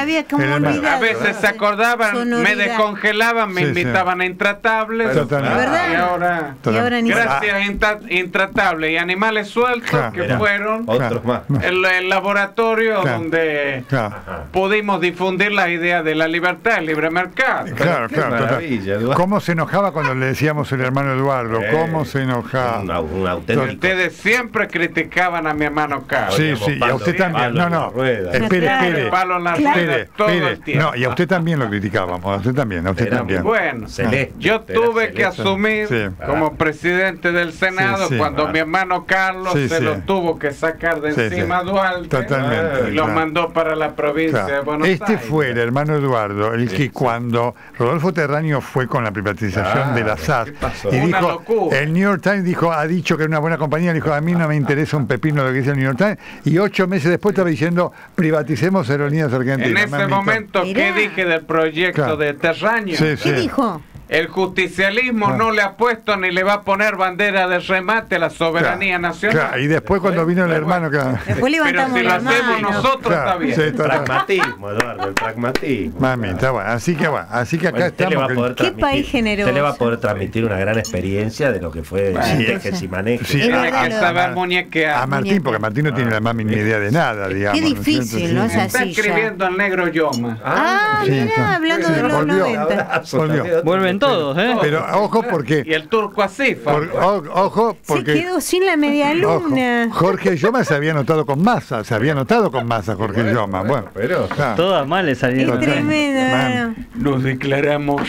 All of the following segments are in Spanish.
había como olvidado. A veces se acordaban, me descongelaban, me invitaban a Intratables. ¿Verdad? Y ahora gracias a Intratables y Animales Sueltos, que fueron otros más. El laboratorio donde pudimos difundir las ideas de la libertad, el libre mercado. Claro. ¿Cómo se enojaba cuando le decíamos el hermano Eduardo? ¿Cómo se enojaba? Un auténtico. Ustedes siempre criticaban a mi hermano Carlos. Sí, y a usted también. No. Espere. Palo en la rueda todo el tiempo. No, y a usted también lo criticábamos. A usted también. Bueno, yo tuve que asumir como presidente del Senado cuando mi hermano Carlos se lo tuvo que sacar de encima a Duarte. Totalmente. Y lo mandó para la provincia de Buenos Aires. Fue el hermano Eduardo el que cuando Rodolfo Terráneo fue con la privatización de la SAS y dijo, el New York Times ha dicho que era una buena compañía, dijo, a mí no me interesa un pepino lo que dice el New York Times, y 8 meses después estaba diciendo, privaticemos Aerolíneas Argentinas. En ese momento, ¿qué dije del proyecto de Terráneo? ¿Qué dijo? El justicialismo no le ha puesto ni le va a poner bandera de remate a la soberanía nacional. Y después cuando vino el hermano... Después levantamos pero si lo hacemos nosotros está bien. El pragmatismo, Eduardo, el pragmatismo. Mamita, así que acá estamos... ¿Qué país generoso? Usted le va a poder transmitir una gran experiencia de lo que fue tejes y manejes. Hay que saber muñequear. A Martín, porque Martín no tiene la más mínima idea de nada, digamos. Qué difícil, ¿no? Está escribiendo el negro Yoma. Mirá, hablando de los 90. Vuelven todos, ¿eh? Pero ojo porque... Y el turco Asifa. Ojo porque... Se quedó sin la media luna. Jorge Yoma se había notado con masa. Jorge Yoma. Bueno, pero todas mal le salieron. Es tremendo. Nos declaramos...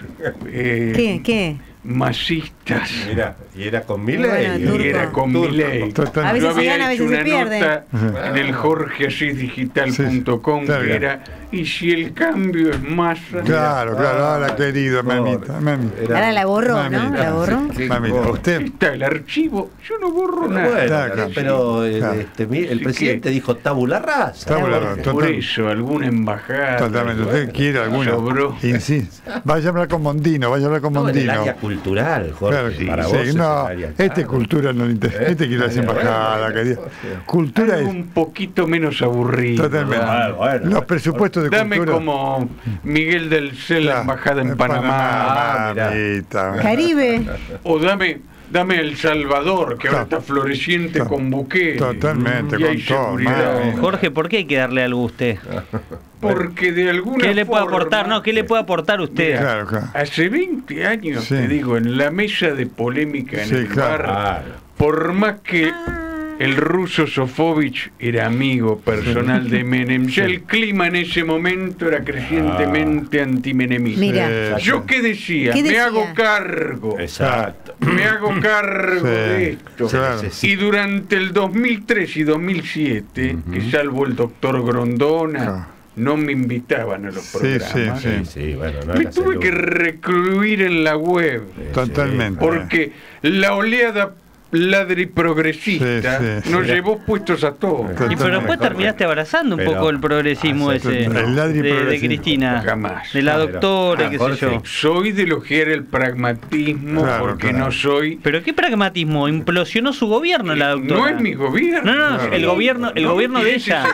¿Qué? Masistas. Mira, y era con Milei. Y era con Milei. A veces se gana, a veces se pierde. En el jorgeasisdigital.com que era, y si el cambio es masa. Claro, ahora querido, mamita. Ahora la borró, ¿no? La borró. Mamita, usted. Está el archivo, yo no borro nada. Pero el presidente dijo tabula rasa. Por eso, alguna embajada. Totalmente, usted quiere alguna. Vaya a hablar con Mondino, el área cultural, Jorge, para vos. Cultura no le interesa. Quiere hacer embajada, cultura es un poquito menos aburrido. Totalmente. Los presupuestos de dame cultura. Como Miguel del Cel, la embajada en Panamá. Caribe. O dame El Salvador, que ahora está floreciente con buque. Totalmente, y hay con todo. Jorge, ¿por qué hay que darle algo a usted? Porque de alguna forma... ¿Qué le puede aportar? ¿Qué le puede aportar usted? Mira, hace 20 años, te digo, en la mesa de polémica en el bar, por más que el ruso Sofovich era amigo personal de Menem, ya el clima en ese momento era crecientemente antimenemista. Mira. ¿Yo qué decía? Me hago cargo. Exacto. Me hago cargo de esto. Y durante el 2003 y 2007, que salvo el doctor Grondona... no me invitaban a los programas. Me tuve que recluir en la web. Totalmente. Porque la oleada ladriprogresista nos llevó puestos a todos. Pero después terminaste abrazando un poco el progresismo ese de Cristina. Jamás. De la doctora, qué sé yo. Soy de elogiar el pragmatismo porque no soy... ¿Pero qué pragmatismo? Implosionó su gobierno la doctora. No es mi gobierno. No, el gobierno de ella.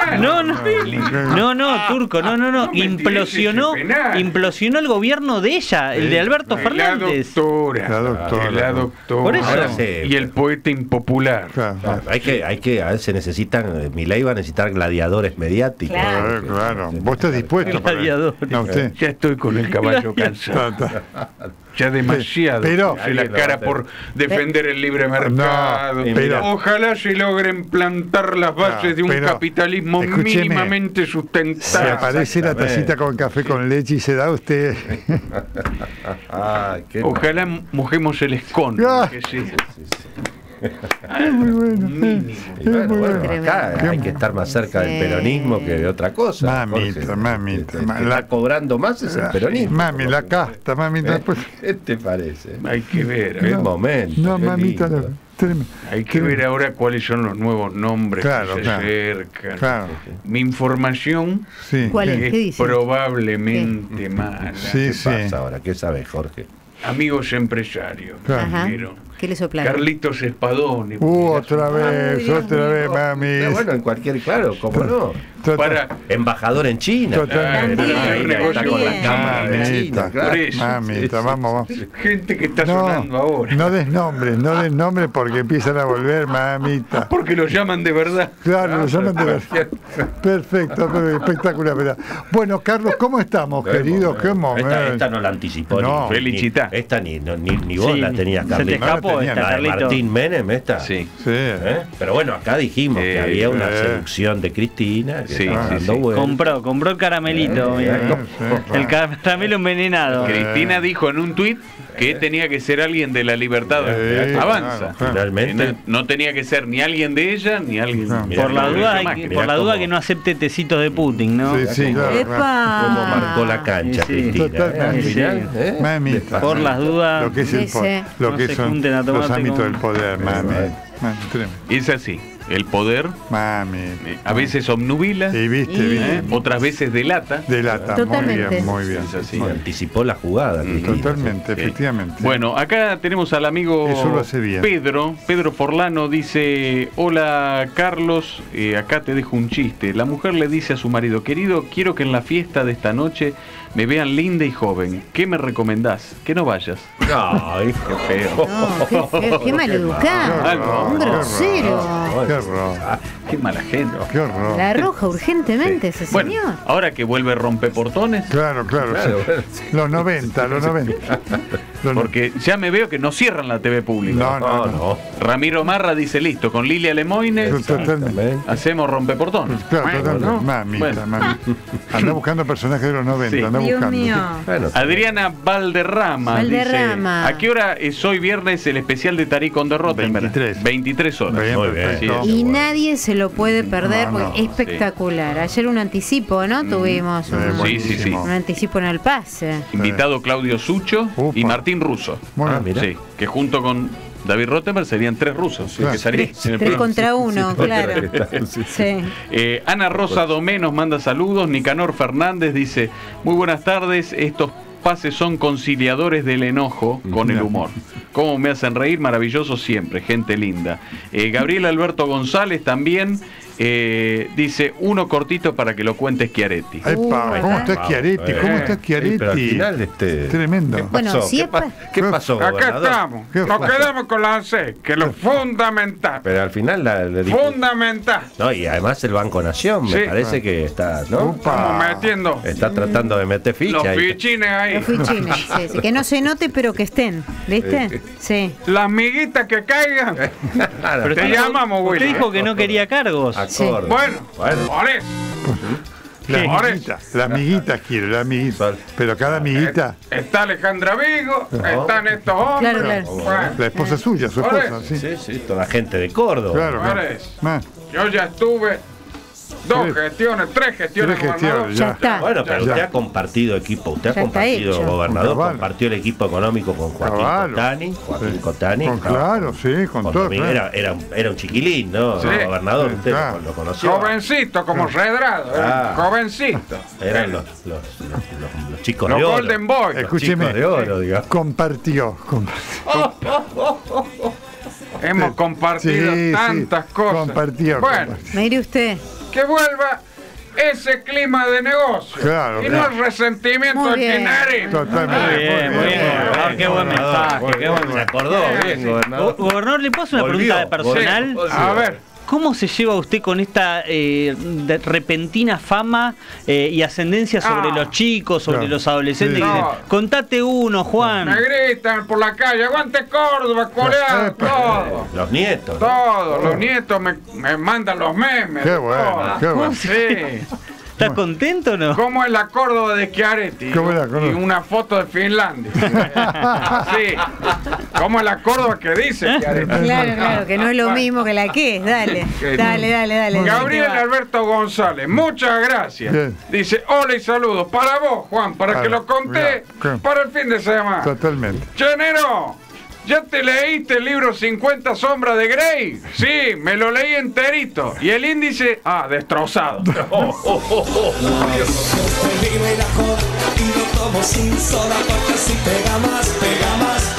No, Turco, no. Implosionó el gobierno de ella, el de Alberto Fernández. La doctora. Por eso. Y el poeta impopular. Hay que a veces necesitan, Milei va a necesitar gladiadores mediáticos. Claro. Vos estás dispuesto gladiadores. No, usted. Ya estoy con el caballo cansado. Ya demasiado. Pero la cara por defender el libre mercado. Ojalá se logren plantar las bases de un capitalismo mínimamente sustentable. Si aparece la tacita con café con leche y se da usted. Ojalá mojemos el escondo. Que sí. Es muy bueno. Acá hay que estar más cerca del peronismo que de otra cosa. Mamita. Está cobrando más es el peronismo. La casta, mamita. ¿Qué te parece? Hay que ver. Qué momento. No, mamita. Hay que ver ahora cuáles son los nuevos nombres que se acercan. Mi información es probablemente mala. ¿Qué pasa ahora? ¿Qué sabes, Jorge? Amigos empresarios, ¿Qué le soplaron? Carlitos Spadoni. Otra vez, mami. Bueno, en cualquier, claro, ¿cómo no? Para embajador en China. Totalmente. Está con la cámara en China, claro. Mamita, vamos. Gente que está sonando ahora. No des nombres porque empiezan a volver, mamita. Porque lo llaman de verdad. Claro, lo llaman de verdad. Perfecto, espectacular. Bueno, Carlos, ¿cómo estamos, querido? ¿Qué momento? Esta no la anticipó. No. Felicita. Esta ni vos la tenías, Se te Carlitos. escapó tenía esta, La de Carlito. Martín Menem, esta. Sí. Sí. Pero bueno, acá dijimos que había una seducción de Cristina. Que estaba dando vueltas. Compró el caramelito. El caramelo envenenado. Cristina dijo en un tuit que tenía que ser alguien de la Libertad Avanza. claro. Finalmente. No tenía que ser ni alguien de ella ni alguien. Mirá Por la cómo- duda, mirá por la duda cómo- que no acepte tecitos de Putin, ¿no? Sí, claro. ¡Epa! Cómo marcó la cancha, Sí, Cristina. totalmente. Al final, Mamita. Por las dudas. Lo que es el Sí, poder, sí. lo No que se son junten a los tomate ámbitos con- del poder, mami. Tremendo. Es así. El poder Mami. a veces obnubila, Y viste. otras veces delata. Delata. Totalmente. Muy bien. Es así. Sí, anticipó la jugada, Cristina. Totalmente, Sí. efectivamente. Bueno, acá tenemos al amigo Eso lo hace bien. Pedro Forlano dice: hola Carlos, acá te dejo un chiste. La mujer le dice a su marido: querido, quiero que en la fiesta de esta noche me vean linda y joven. ¿Qué me recomendás? Que no vayas. Ay, qué feo. No, qué feo, qué maleducado. Un grosero. Qué horror. Qué mala gente. Qué horror. La arroja urgentemente ese Bueno, señor. ahora que vuelve Claro, rompeportones, sí. Los 90. porque ya me veo que no cierran la TV pública. No. Ramiro Marra dice: listo, con Lilia Lemoine Totalmente. hacemos rompeportones. Claro, totalmente. ¿no? Mamita, Bueno. mamita. Anda buscando personajes de los 90. Sí. Anda Dios buscando. mío. Bueno, Adriana Valderrama, Valderrama. dice: ¿a qué hora es hoy viernes el especial de Tarí con Rottenberg? 23 horas. Bien, Muy bien. perfecto. Y nadie se lo puede perder No, no. porque es espectacular. Ayer un anticipo, ¿no? Tuvimos un, Buenísimo. un anticipo en el pase. Invitado Claudio Sucho Upa. y Martín Russo. Bueno, mira. Sí, que junto con David Rottenberg serían 3 rusos. Claro. Que estarían en el 3 programa. contra 1, claro. Sí. Ana Rosa Domé nos manda saludos. Nicanor Fernández dice: muy buenas tardes, estos pases son conciliadores del enojo con el humor. Cómo me hacen reír, maravilloso siempre, gente linda. Gabriel Alberto González también dice: uno cortito para que lo cuente Schiaretti. Epa, ¿cómo está Schiaretti? ¿Cómo está Schiaretti? Pero al final, Tremendo. Bueno, si es ¿Qué pasó, Acá gobernador? estamos, ¿Qué nos fue? quedamos con la C, que es lo fundamental. Pero al final le dijo. Fundamental. No, y además el Banco Nación, me Sí. parece que está, ¿no? Estamos metiendo Está tratando de meter ficha. los ahí. fichines ahí. los fichines, sí, sí, que no se note, pero que estén. ¿Viste? Sí. Las miguitas que caigan. Claro, Te usted llamamos, usted Willy. dijo que no quería cargos. acorde. Bueno, Bueno. por eso. La amiguita quiere, la amiguita. Pero cada amiguita, Está Alejandra Vigo, están estos hombres. Claro, claro. Bueno, la esposa suya, su Por esposa, eso. sí. Sí, toda la gente de Córdoba. Claro, Por claro. eso. Ma, yo ya estuve 2 gestiones, 3 gestiones. Tres gestiones, gobernador. Ya está. Bueno, pero Ya. usted ha compartido equipo, usted ha Ya está compartido, hecho. gobernador, Cabal. compartió el equipo económico con Joaquín Cabal. Cotani. Joaquín Sí. Cotani. Claro, sí, con todo. Domingo. Claro. Era un chiquilín, ¿no? Sí. Gobernador, Sí, usted claro. lo conoció. Jovencito, como Redrado. Ah. Jovencito. Eran los chicos Los de oro. Golden Boys. Escúcheme, chicos de oro, digamos. compartió. Hemos compartido Sí, tantas sí, cosas. compartió, Bueno, compartió. Mire usted. que vuelva ese clima de negocio. Claro, y claro. no el resentimiento Muy del bien. kirchnerismo. Totalmente. Muy bien, gobernador, qué buen mensaje, qué buen Se mensaje. acordó bien, gobernador. Gobernador, ¿le puedo hacer una Volvió, pregunta personal? volvió. A ver. ¿Cómo se lleva usted con esta repentina fama y ascendencia sobre los chicos, sobre Claro. los adolescentes? Sí. Que dicen, No. contate uno, Juan. Me gritan por la calle: aguante Córdoba, coreano, todo. Los nietos. ¿no? Todos los nietos me mandan los memes. Qué bueno, qué bueno. Sí. ¿Estás contento o no? ¿Cómo es la Córdoba de Schiaretti? ¿Cómo es la Córdoba? Y una foto de Finlandia. Sí. ¿Cómo es la Córdoba que dice Schiaretti? Claro, claro, que no es lo mismo que la que es. Dale, dale. Gabriel Ahí te va. Alberto González, muchas gracias. Bien. Dice: hola y saludos para vos, Juan, para Claro, que lo conté claro. para el fin de semana. Totalmente. Chenero, ¿ya te leíste el libro 50 sombras de Grey? Sí, me lo leí enterito. Y el índice, destrozado. El vino y la joda y lo tomo sin soda porque así pega más, pega más.